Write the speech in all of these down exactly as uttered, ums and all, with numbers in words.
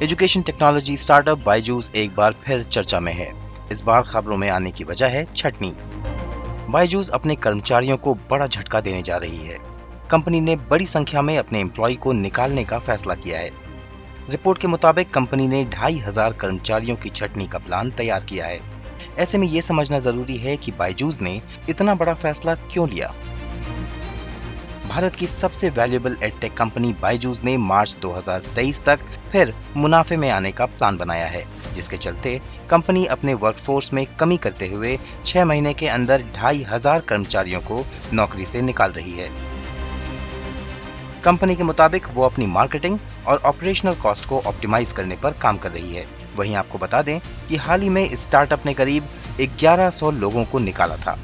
Education technology startup Byju's एक बार फिर चर्चा में है। इस बार खबरों में आने की वजह है छटनी। बायजूस अपने कर्मचारियों को बड़ा झटका देने जा रही है। कंपनी ने बड़ी संख्या में अपने एम्प्लॉय को निकालने का फैसला किया है। रिपोर्ट के मुताबिक कंपनी ने ढाई हजार कर्मचारियों की छटनी का प्लान तैयार किया है। ऐसे में ये समझना जरूरी है कि बायजूस ने इतना बड़ा फैसला क्यों लिया। भारत की सबसे वैल्यूएबल एडटेक कंपनी बायजूस ने मार्च दो हज़ार तेईस तक फिर मुनाफे में आने का प्लान बनाया है, जिसके चलते कंपनी अपने वर्कफोर्स में कमी करते हुए छह महीने के अंदर ढाई हजार कर्मचारियों को नौकरी से निकाल रही है। कंपनी के मुताबिक वो अपनी मार्केटिंग और ऑपरेशनल कॉस्ट को ऑप्टिमाइज करने पर काम कर रही है। वहीं आपको बता दें कि हाल ही में इस स्टार्टअप ने करीब ग्यारह सौ लोगों को निकाला था।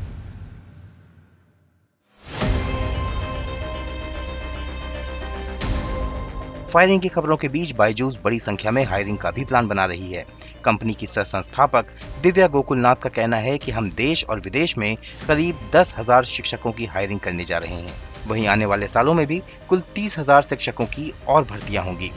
फायरिंग की खबरों के बीच बायजूस बड़ी संख्या में हायरिंग का भी प्लान बना रही है। कंपनी की सह संस्थापक दिव्या गोकुलनाथ का कहना है कि हम देश और विदेश में करीब दस हजार शिक्षकों की हायरिंग करने जा रहे हैं। वहीं आने वाले सालों में भी कुल तीस हजार शिक्षकों की और भर्तियां होंगी।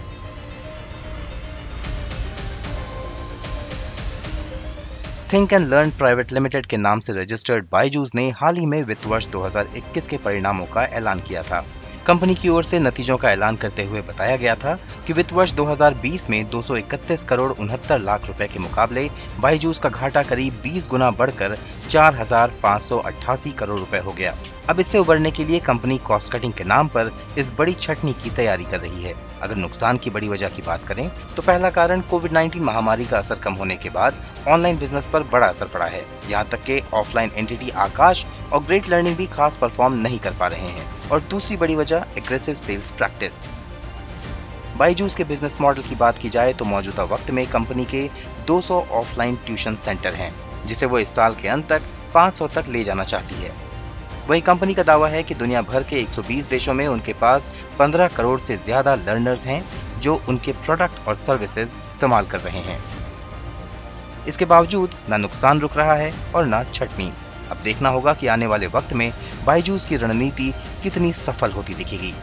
Think and Learn Private Limited के नाम से रजिस्टर्ड बायजूस ने हाल ही में वित्त वर्ष दो हज़ार इक्कीस के परिणामों का ऐलान किया था। कंपनी की ओर से नतीजों का ऐलान करते हुए बताया गया था कि वित्त वर्ष दो हज़ार बीस में दो सौ इकतीस करोड़ उनहत्तर लाख रुपए के मुकाबले बायजूस का घाटा करीब बीस गुना बढ़कर चार हजार पाँच सौ अट्ठासी करोड़ रुपए हो गया। अब इससे उबरने के लिए कंपनी कॉस्ट कटिंग के नाम पर इस बड़ी छटनी की तैयारी कर रही है। अगर नुकसान की बड़ी वजह की बात करें तो पहला कारण कोविड उन्नीस महामारी का असर कम होने के बाद ऑनलाइन बिजनेस पर बड़ा असर पड़ा है। यहाँ तक के ऑफलाइन एंटिटी आकाश और ग्रेट लर्निंग भी खास परफॉर्म नहीं कर पा रहे हैं। और दूसरी बड़ी वजह एग्रेसिव सेल्स प्रैक्टिस। बायजूस के बिजनेस मॉडल की बात की जाए तो मौजूदा वक्त में कंपनी के दो सौ ऑफलाइन ट्यूशन सेंटर हैं, जिसे वो इस साल के अंत तक पाँच सौ तक ले जाना चाहती है। वही कंपनी का दावा है कि दुनिया भर के एक सौ बीस देशों में उनके पास पंद्रह करोड़ से ज्यादा लर्नर्स हैं जो उनके प्रोडक्ट और सर्विसेज इस्तेमाल कर रहे हैं। इसके बावजूद ना नुकसान रुक रहा है और ना छटनी। अब देखना होगा कि आने वाले वक्त में बायजूस की रणनीति कितनी सफल होती दिखेगी।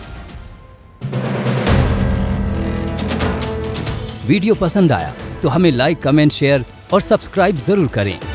वीडियो पसंद आया तो हमें लाइक, कमेंट, शेयर और सब्सक्राइब जरूर करें।